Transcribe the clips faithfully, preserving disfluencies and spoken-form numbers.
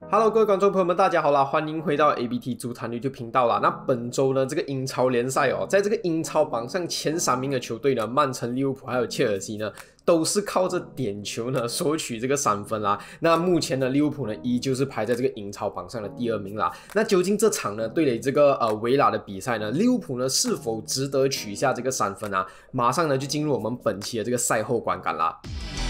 Hello， 各位观众朋友们，大家好啦！欢迎回到 A B T 足坛 YouTube 频道啦。那本周呢，这个英超联赛哦，在这个英超榜上前三名的球队呢，曼城、利物浦还有切尔西呢，都是靠着点球呢索取这个三分啦。那目前呢，利物浦呢依旧是排在这个英超榜上的第二名啦。那究竟这场呢对垒这个呃维拉的比赛呢，利物浦呢是否值得取下这个三分啊？马上呢就进入我们本期的这个赛后观感啦。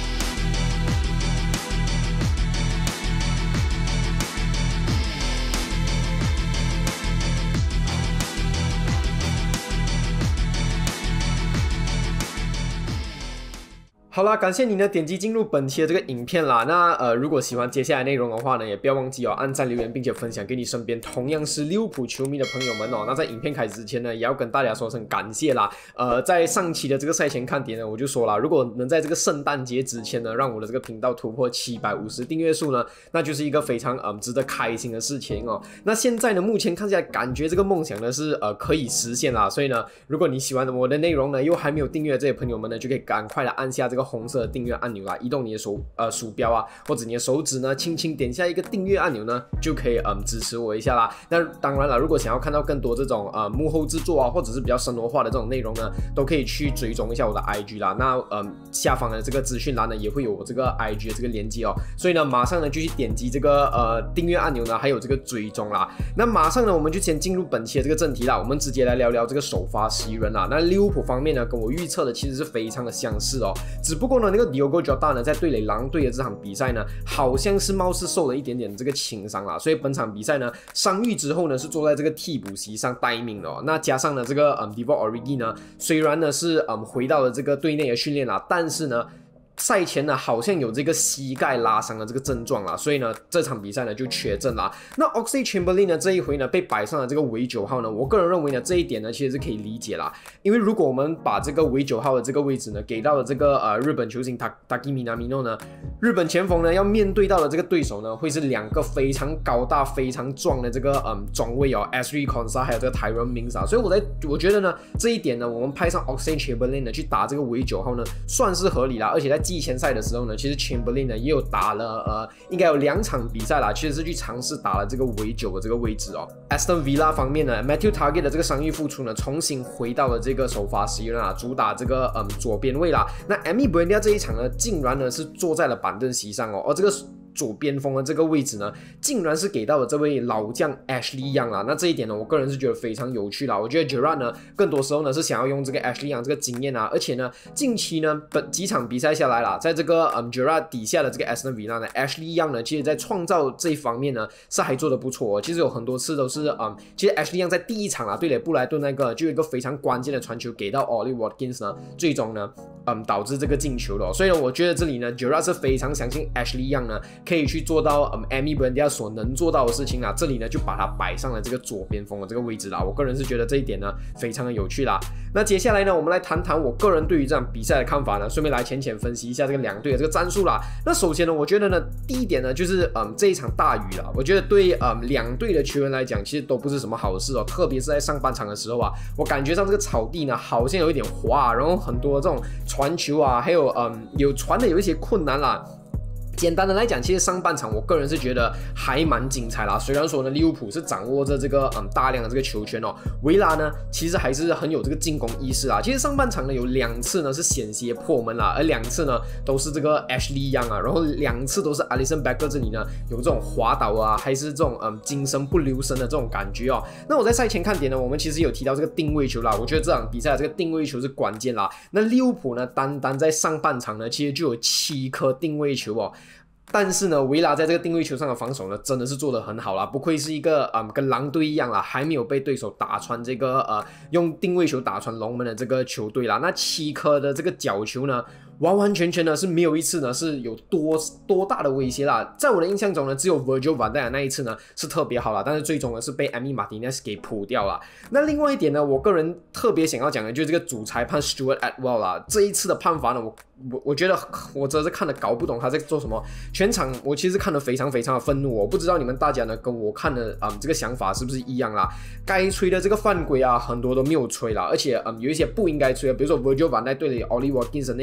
好啦，感谢你呢点击进入本期的这个影片啦。那呃，如果喜欢接下来内容的话呢，也不要忘记哦按赞留言，并且分享给你身边同样是利物浦球迷的朋友们哦。那在影片开始之前呢，也要跟大家说声感谢啦。呃，在上期的这个赛前看点呢，我就说啦，如果能在这个圣诞节之前呢，让我的这个频道突破七百五十订阅数呢，那就是一个非常嗯值得开心的事情哦。那现在呢，目前看起来感觉这个梦想呢是呃可以实现啦。所以呢，如果你喜欢我的内容呢，又还没有订阅的这些朋友们呢，就可以赶快的按下这个红色的订阅按钮啦，移动你的手呃鼠标啊，或者你的手指呢，轻轻点下一个订阅按钮呢，就可以嗯支持我一下啦。那当然了，如果想要看到更多这种呃幕后制作啊，或者是比较生活化的这种内容呢，都可以去追踪一下我的 I G 啦。那嗯下方的这个资讯栏呢，也会有我这个 I G 的这个连接哦。所以呢，马上呢就去点击这个呃订阅按钮呢，还有这个追踪啦。那马上呢，我们就先进入本期的这个正题啦，我们直接来聊聊这个首发十一人啦。那利物浦方面呢，跟我预测的其实是非常的相似哦，只不过呢，那个 Diogo Jota 呢，在对垒狼队的这场比赛呢，好像是貌似受了一点点这个轻伤啦，所以本场比赛呢，伤愈之后呢，是坐在这个替补席上待命的哦。那加上呢，这个嗯 Divock Origi 呢，虽然呢是嗯回到了这个队内的训练啦，但是呢，赛前呢好像有这个膝盖拉伤的这个症状啦，所以呢这场比赛呢就缺阵啦。那 Oxlade-Chamberlain 呢这一回呢被摆上了这个伪九号呢，我个人认为呢这一点呢其实是可以理解啦，因为如果我们把这个伪九号的这个位置呢给到了这个呃日本球星 Taki Minamino 呢，日本前锋呢要面对到的这个对手呢会是两个非常高大非常壮的这个嗯中卫哦 Ashley Konsa 还有这个 Tyrone Mings 啊，所以我在我觉得呢这一点呢我们派上 Oxlade-Chamberlain 呢去打这个伪九号呢算是合理啦，而且在季前赛的时候呢，其实 Chamberlain 呢也有打了呃，应该有两场比赛啦，其实是去尝试打了这个伪九的这个位置哦。Aston Villa 方面呢 ，Matthew Targett 的这个伤愈复出呢，重新回到了这个首发十一人啊，主打这个嗯左边位啦。那 Emi Buendia 这一场呢，竟然呢是坐在了板凳席上哦，而这个左边锋的这个位置呢，竟然是给到了这位老将 Ashley Young 啦。那这一点呢，我个人是觉得非常有趣啦。我觉得 Gerrard 呢，更多时候呢是想要用这个 Ashley Young 这个经验啊，而且呢，近期呢本几场比赛下来啦，在这个嗯 Gerrard 底下的这个 Aston Villa 呢 ，Ashley Young 呢，其实在创造这一方面呢是还做得不错哦。其实有很多次都是嗯，其实 Ashley Young 在第一场啊对垒布莱顿那个就有一个非常关键的传球给到 Ollie Watkins 呢，最终呢嗯导致这个进球的哦。所以呢，我觉得这里呢 Gerrard 是非常相信 Ashley Young 呢可以去做到嗯 Emi Buendia 所能做到的事情啊，这里呢就把它摆上了这个左边锋的这个位置啦。我个人是觉得这一点呢非常的有趣啦。那接下来呢，我们来谈谈我个人对于这场比赛的看法呢，顺便来浅浅分析一下这个两队的这个战术啦。那首先呢，我觉得呢，第一点呢就是嗯这一场大雨啦，我觉得对嗯两队的球员来讲，其实都不是什么好事哦，特别是在上半场的时候啊，我感觉上这个草地呢好像有一点滑，然后很多这种传球啊，还有嗯有传的有一些困难啦。简单的来讲，其实上半场我个人是觉得还蛮精彩啦。虽然说呢，利物浦是掌握着这个嗯大量的这个球权哦，维拉呢其实还是很有这个进攻意识啦。其实上半场呢有两次呢是险些破门啦，而两次呢都是这个 Ashley Young 啊，然后两次都是 Alisson Becker 这里呢有这种滑倒啊，还是这种嗯精神不留神的这种感觉哦。那我在赛前看点呢，我们其实有提到这个定位球啦，我觉得这场比赛的这个定位球是关键啦。那利物浦呢，单单在上半场呢，其实就有七颗定位球哦。但是呢，维拉在这个定位球上的防守呢，真的是做得很好啦，不愧是一个嗯跟狼队一样啦，还没有被对手打穿这个呃用定位球打穿龙门的这个球队啦。那七颗的这个角球呢，完完全全呢是没有一次呢是有多多大的威胁啦。在我的印象中呢，只有 Virgil van Dijk 那一次呢是特别好啦，但是最终呢是被 Emi Martinez 给扑掉了。那另外一点呢，我个人特别想要讲的就是这个主裁判 Stuart Atwell 啦，这一次的判罚呢，我我我觉得我真是看得搞不懂他在做什么。全场我其实看得非常非常的愤怒，我不知道你们大家呢跟我看的嗯这个想法是不是一样啦？该吹的这个犯规啊，很多都没有吹啦，而且嗯有一些不应该吹的，比如说 Virgil van Dijk 对了 Ollie Watkins 的那个呃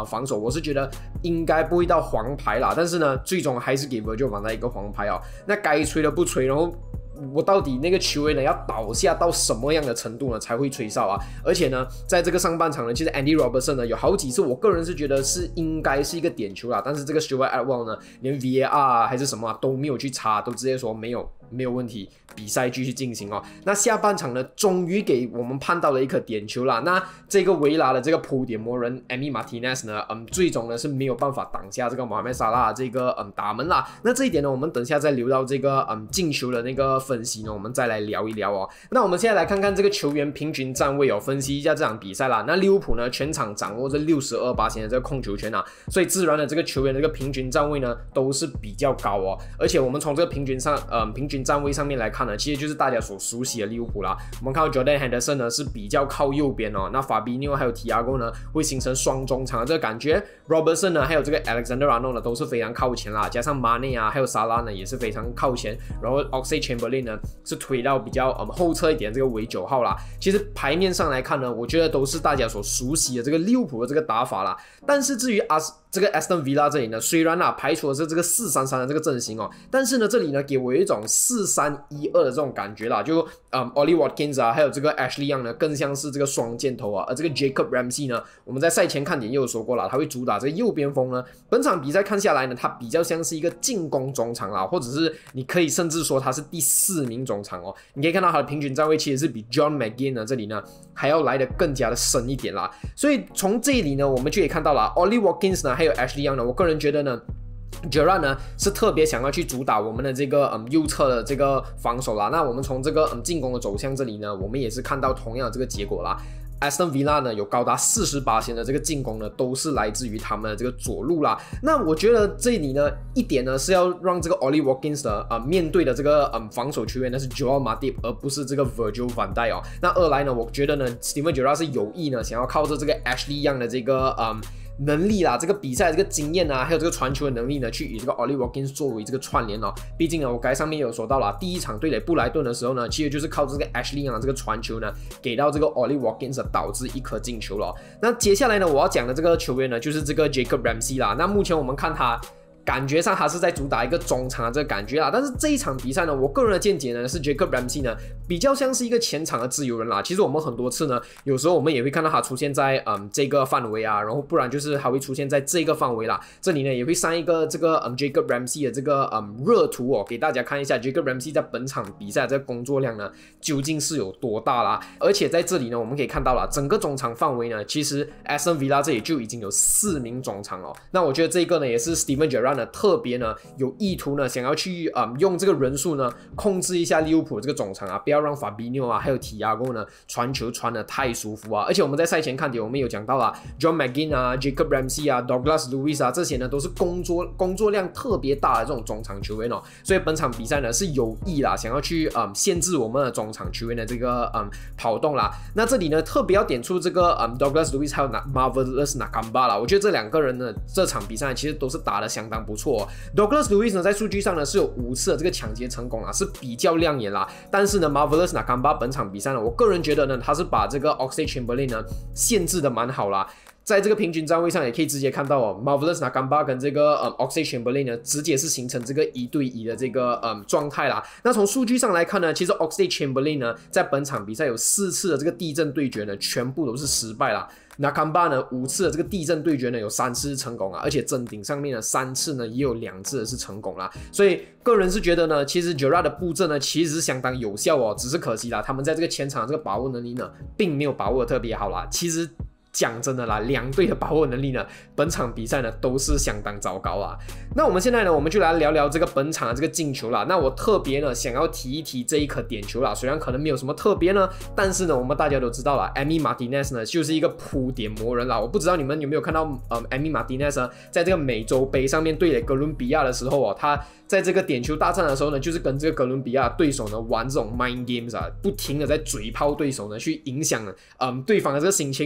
呃防守，我是觉得应该不会到黄牌啦。但是呢，最终还是给 Virgil van Dijk 一个黄牌哦。那该吹的不吹，然后。我到底那个球员呢要倒下到什么样的程度呢才会吹哨啊？而且呢，在这个上半场呢，其实 Andy Robertson 呢有好几次，我个人是觉得是应该是一个点球啦，但是这个 Stewart Atwell 呢，连 V A R 啊还是什么、啊、都没有去查，都直接说没有没有问题，比赛继续进行哦。那下半场呢，终于给我们判到了一颗点球啦。那这个维拉的这个扑点魔人 Emi Martinez 呢，嗯，最终呢是没有办法挡下这个 Mohamed Salah 这个嗯打门啦。那这一点呢，我们等下再留到这个嗯进球的那个分析呢，我们再来聊一聊哦。那我们现在来看看这个球员平均站位哦，分析一下这场比赛啦。那利物浦呢，全场掌握着 百分之六十二 的这个控球权啊，所以自然的这个球员的这个平均站位呢都是比较高哦。而且我们从这个平均上嗯平均站位上面来看呢，其实就是大家所熟悉的利物浦啦。我们看到 Jordan Henderson 呢是比较靠右边哦，那 Fabinho 还有 Thiago 呢会形成双中场的这个感觉。Robertson 呢还有这个 Alexander Arnold 呢都是非常靠前啦，加上 Mane 啊还有 Salah 呢也是非常靠前，然后 Oxlade-Chamberlain 呢是推到比较嗯后侧一点这个为九号啦。其实牌面上来看呢，我觉得都是大家所熟悉的这个利物浦的这个打法啦。但是至于阿这个 Aston Villa 这里呢，虽然啊排除的是这个四三三的这个阵型哦，但是呢这里呢给我有一种四三一二的这种感觉啦，就嗯 Ollie Watkins 啊，还有这个 Ashley Young 呢，更像是这个双箭头啊，而这个 Jacob Ramsey 呢，我们在赛前看点也有说过了，他会主打这个右边锋呢。本场比赛看下来呢，他比较像是一个进攻中场啦，或者是你可以甚至说他是第四名中场哦。你可以看到他的平均站位其实是比 John McGinn 呢这里呢还要来得更加的深一点啦。所以从这里呢，我们就可以看到了 Ollie Watkins 呢，还有 Ashley Young 呢，我个人觉得呢。Gerrard 呢是特别想要去主打我们的这个嗯右侧的这个防守啦。那我们从这个嗯进攻的走向这里呢，我们也是看到同样的这个结果啦。Aston Villa 呢有高达 百分之四十八 的这个进攻呢都是来自于他们的这个左路啦。那我觉得这里呢一点呢是要让这个 Ollie Watkins 的呃面对的这个嗯防守球员呢是 Joel Matip 而不是这个 Virgil van Dijk 哦。那二来呢，我觉得呢 Steven Gerrard 是有意呢想要靠着这个 Ashley Young 的这个嗯能力啦，这个比赛的这个经验啊，还有这个传球的能力呢，去与这个 Ollie Watkins 作为这个串联哦。毕竟呢，我刚才上面也有说到啦，第一场对垒布莱顿的时候呢，其实就是靠这个 Ashley Young 这个传球呢，给到这个 Ollie Watkins 导致一颗进球了。那接下来呢，我要讲的这个球员呢，就是这个 Jacob Ramsey 啦。那目前我们看他。感觉上他是在主打一个中场的这个感觉啦，但是这一场比赛呢，我个人的见解呢是 Jacob Ramsey 呢比较像是一个前场的自由人啦。其实我们很多次呢，有时候我们也会看到他出现在嗯这个范围啊，然后不然就是他会出现在这个范围啦。这里呢也会上一个这个嗯 Jacob Ramsey 的这个嗯热图哦，给大家看一下 Jacob Ramsey 在本场比赛这个工作量呢究竟是有多大啦。而且在这里呢，我们可以看到啦，整个中场范围呢，其实 Aston Villa 这里就已经有四名中场哦。那我觉得这个呢也是 Steven Gerrard 呢特别呢。有意图呢，想要去嗯用这个人数呢控制一下利物浦这个中场啊，不要让 Fabinho 啊还有 Thiago 呢传球传得太舒服啊。而且我们在赛前看点，我们有讲到啦 ，John McGinn 啊、Jacob Ramsey 啊、Douglas Luiz 啊这些呢都是工作工作量特别大的这种中场球员哦。所以本场比赛呢是有意啦，想要去嗯限制我们的中场球员的这个嗯跑动啦。那这里呢特别要点出这个嗯 Douglas Luiz 还有 Marvelous Nakamba 啦，我觉得这两个人呢这场比赛其实都是打得相当不错哦。Douglas Luiz 呢，在数据上呢是有五次的这个抢劫成功啊，是比较亮眼啦。但是呢 ，Marvelous Nakamba 本场比赛呢，我个人觉得呢，他是把这个 Oxlade-Chamberlain 呢限制的蛮好啦。在这个平均站位上也可以直接看到哦 ，Marvelous Nakamba 跟这个呃 Oxlade-Chamberlain 呢，直接是形成这个一对一的这个嗯状态啦。那从数据上来看呢，其实 Oxlade-Chamberlain 呢，在本场比赛有四次的这个地震对决呢，全部都是失败啦。Nakamba 呢五次的这个地震对决呢有三次是成功啊，而且真顶上面呢三次呢也有两次是成功啦，所以个人是觉得呢，其实 Gerrard 的布阵呢其实是相当有效哦，只是可惜啦，他们在这个前场这个把握能力呢并没有把握的特别好啦，其实。讲真的啦，两队的把握能力呢，本场比赛呢都是相当糟糕啊。那我们现在呢，我们就来聊聊这个本场的这个进球啦。那我特别呢想要提一提这一颗点球啦，虽然可能没有什么特别呢，但是呢，我们大家都知道啦 ，Emi Martinez 呢就是一个扑点魔人啦。我不知道你们有没有看到，嗯 ，Emi Martinez 呢在这个美洲杯上面对垒哥伦比亚的时候哦，他。在这个点球大战的时候呢，就是跟这个哥伦比亚对手呢玩这种 mind games 啊，不停的在嘴炮对手呢，去影响嗯对方的这个心情啦。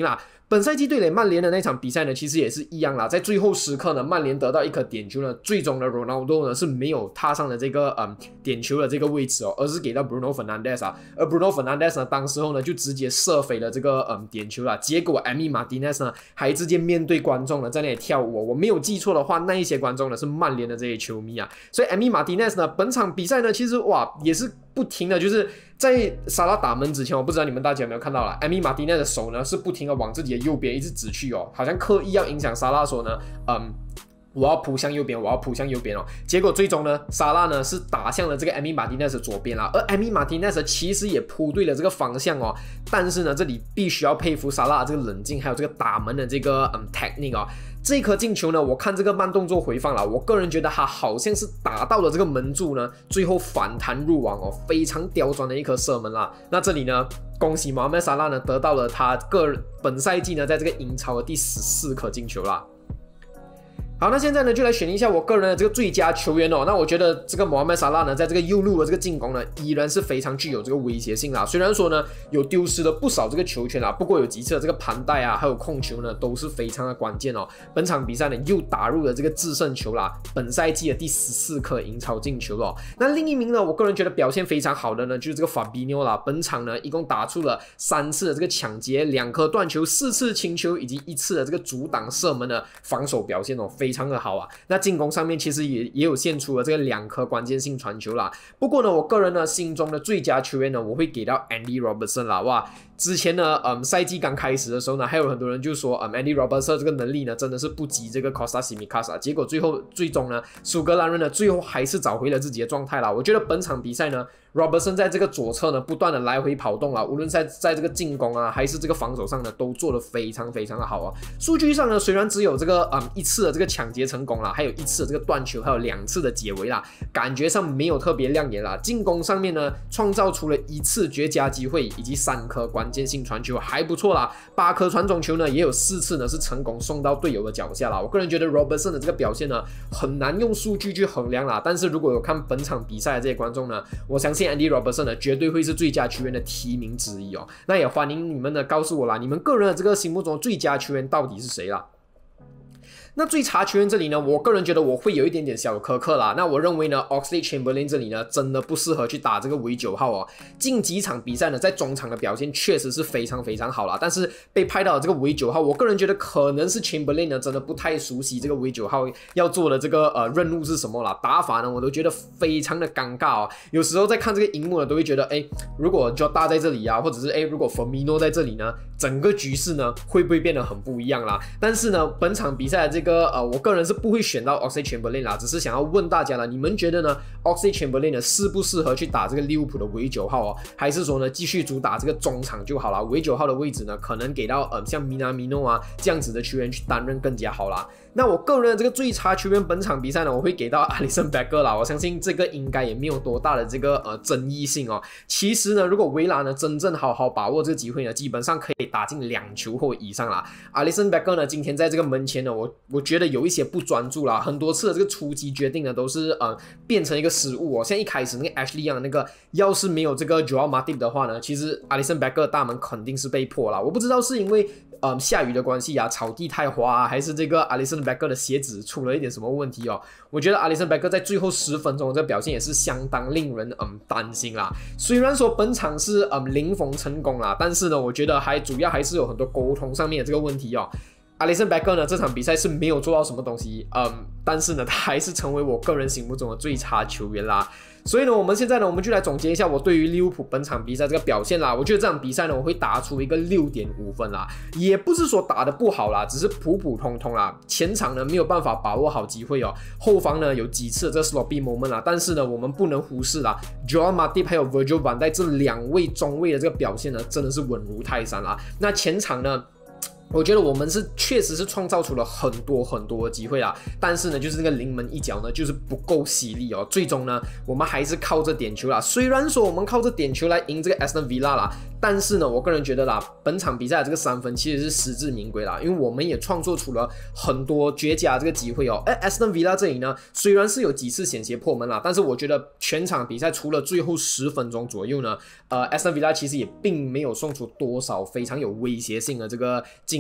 本赛季对垒曼联的那场比赛呢，其实也是一样啦，在最后时刻呢，曼联得到一颗点球呢，最终呢 ，Ronaldo 呢是没有踏上了这个嗯点球的这个位置哦，而是给到 Bruno Fernandes 啊，而 Bruno Fernandes 呢，当时候呢就直接射飞了这个嗯点球啦，结果 Emi Martinez 呢还直接面对观众呢在那里跳舞、哦，我没有记错的话，那一些观众呢是曼联的这些球迷啊，所以 Emi Martinez 呢，本场比赛呢其实哇也是不停的，就是在沙拉打门之前，我不知道你们大家有没有看到啦 Emi Martinez 的手呢是不停的往自己的右边一直指去哦，好像刻意要影响沙拉说呢，嗯。我要扑向右边，我要扑向右边哦。结果最终呢，沙拉呢是打向了这个 Emi Martinez 的左边啦，而 Emi Martinez 其实也扑对了这个方向哦。但是呢，这里必须要佩服沙拉这个冷静，还有这个打门的这个嗯 technique 哦。这颗进球呢，我看这个慢动作回放啦，我个人觉得他好像是打到了这个门柱呢，最后反弹入网哦，非常刁钻的一颗射门啦。那这里呢，恭喜mohamed沙拉呢得到了他个人本赛季呢在这个英超的第十四颗进球啦。好，那现在呢，就来选一下我个人的这个最佳球员哦。那我觉得这个mohamed沙拉呢，在这个右路的这个进攻呢，依然是非常具有这个威胁性啦。虽然说呢，有丢失了不少这个球权啦，不过有几次的这个盘带啊，还有控球呢，都是非常的关键哦。本场比赛呢，又打入了这个制胜球啦，本赛季的第十四颗英超进球哦。那另一名呢，我个人觉得表现非常好的呢，就是这个 Fabinho 啦。本场呢，一共打出了三次的这个抢劫，两颗断球，四次清球，以及一次的这个阻挡射门的防守表现哦。非常的好啊，那进攻上面其实也也有献出了这个两颗关键性传球啦。不过呢，我个人呢心中的最佳球员呢，我会给到 Andy Robertson 啦。哇，之前呢，嗯，赛季刚开始的时候呢，还有很多人就说，嗯 ，Andy Robertson 这个能力呢，真的是不及这个 Costa Tsimikas 啊。结果最后最终呢，苏格兰人呢，最后还是找回了自己的状态啦。我觉得本场比赛呢 ，Robertson 在这个左侧呢，不断的来回跑动啦，无论在在这个进攻啊，还是这个防守上呢，都做得非常非常的好啊。数据上呢，虽然只有这个嗯一次的这个抢劫成功啦，还有一次的这个断球，还有两次的解围啦，感觉上没有特别亮眼啦。进攻上面呢，创造出了一次绝佳机会，以及三颗关键性传球，还不错啦。八颗传中球呢，也有四次呢是成功送到队友的脚下啦。我个人觉得 Robertson 的这个表现呢，很难用数据去衡量啦。但是如果有看本场比赛的这些观众呢，我相信 Andy Robertson 呢绝对会是最佳球员的提名之一哦。那也欢迎你们呢告诉我啦，你们个人的这个心目中的最佳球员到底是谁啦？那最差球员这里呢，我个人觉得我会有一点点小苛刻啦。那我认为呢 ，Oxlade-Chamberlain 这里呢，真的不适合去打这个伪九号哦。近几场比赛呢，在中场的表现确实是非常非常好啦，但是被拍到的这个伪九号，我个人觉得可能是 Chamberlain 呢，真的不太熟悉这个伪九号要做的这个呃任务是什么啦。打法呢，我都觉得非常的尴尬哦。有时候在看这个荧幕呢，都会觉得，哎，如果 Jota 在这里啊，或者是哎，如果 Firmino 在这里呢，整个局势呢，会不会变得很不一样啦？但是呢，本场比赛的这个呃，我个人是不会选到 Oxlade-Chamberlain 啦，只是想要问大家了，你们觉得呢 ？Oxlade-Chamberlain 呢适不适合去打这个利物浦的伪九号哦？还是说呢继续主打这个中场就好啦？伪九号的位置呢，可能给到呃像 Minamino 啊这样子的球员去担任更加好啦。那我个人的这个最差球员本场比赛呢，我会给到 Alisson Becker 啦。我相信这个应该也没有多大的这个呃争议性哦。其实呢，如果维拉呢真正好好把握这个机会呢，基本上可以打进两球或以上啦。Alisson Becker 呢，今天在这个门前呢，我我觉得有一些不专注啦，很多次的这个出击决定呢都是呃变成一个失误哦。像一开始那个 Ashley Young 那个，要是没有这个 Joao Matip 的话呢，其实 Alisson Becker 的大门肯定是被破啦。我不知道是因为呃下雨的关系啊，草地太滑啊，还是这个 Alisson Becker 的鞋子出了一点什么问题哦。我觉得 Alisson Becker 在最后十分钟的这个表现也是相当令人嗯担心啦。虽然说本场是嗯零封成功啦，但是呢，我觉得还主要还是有很多沟通上面的这个问题哦。Alisson Becker 呢，这场比赛是没有做到什么东西，嗯，但是呢，他还是成为我个人心目中的最差球员啦。所以呢，我们现在呢，我们就来总结一下我对于利物浦本场比赛这个表现啦。我觉得这场比赛呢，我会打出一个 六点五 分啦，也不是说打得不好啦，只是普普通通啦。前场呢没有办法把握好机会哦，后方呢有几次这 sloppy moment 啦，但是呢，我们不能忽视啦 ，Joao Matip 还有 Virgil van Dijk 这两位中卫的这个表现呢，真的是稳如泰山啦。那前场呢？我觉得我们是确实是创造出了很多很多的机会啦，但是呢，就是那个临门一脚呢，就是不够犀利哦。最终呢，我们还是靠着点球啦。虽然说我们靠着点球来赢这个 Aston Villa 啦，但是呢，我个人觉得啦，本场比赛的这个三分其实是实至名归啦，因为我们也创作出了很多绝佳这个机会哦。哎 ，Aston Villa 这里呢，虽然是有几次险些破门啦，但是我觉得全场比赛除了最后十分钟左右呢，呃 ，Aston Villa 其实也并没有送出多少非常有威胁性的这个进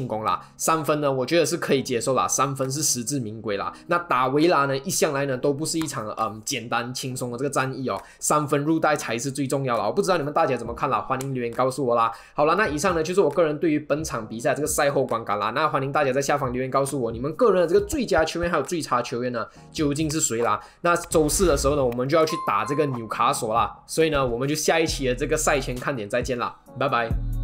进攻啦。三分呢，我觉得是可以接受啦，三分是实至名归啦。那打维拉呢，一向来呢都不是一场嗯简单轻松的这个战役哦，三分入袋才是最重要的。我不知道你们大家怎么看啦，欢迎留言告诉我啦。好了，那以上呢就是我个人对于本场比赛这个赛后观感啦。那欢迎大家在下方留言告诉我，你们个人的这个最佳球员还有最差球员呢究竟是谁啦？那周四的时候呢，我们就要去打这个纽卡索啦，所以呢，我们就下一期的这个赛前看点再见啦，拜拜。